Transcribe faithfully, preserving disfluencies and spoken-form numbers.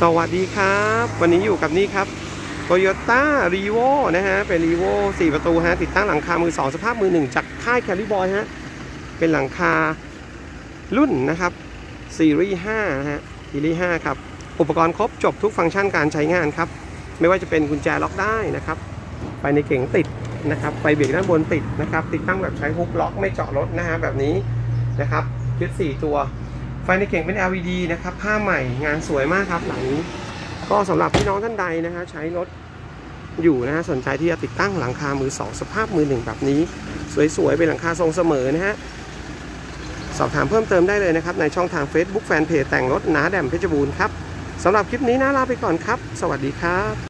สวัสดีครับวันนี้อยู่กับนี่ครับ Toyota Revo นะฮะเป็น Revo สี่ประตูฮะติดตั้งหลังคามือสองสภาพมือหนึ่งจากค่าย Caliboy ฮะเป็นหลังคารุ่นนะครับซีรีส์ห้านะฮะซีรีส์ห้าครับอุปกรณ์ครบจบทุกฟังก์ชันการใช้งานครับไม่ว่าจะเป็นกุญแจล็อกได้นะครับไฟในเก๋งติดนะครับไฟเบรกด้านบนติดนะครับติดตั้งแบบใช้ฮุกล็อกไม่เจาะรถนะฮะแบบนี้นะครับยึดสี่ตัวไฟในเก่งเป็น แอล อี ดี นะครับผ้าใหม่งานสวยมากครับหลังนี้ก็สำหรับพี่น้องท่านใดนะฮะใช้รถอยู่นะฮะสนใจที่จะติดตั้งหลังคามือสองสภาพมือหนึ่งแบบนี้สวยๆเป็นหลังคาทรงเสมอนะฮะสอบถามเพิ่มเติมได้เลยนะครับในช่องทาง Facebook แฟนเพจแต่งรถน้าแดมเพชรบูรณ์ครับสำหรับคลิปนี้นะลาไปก่อนครับสวัสดีครับ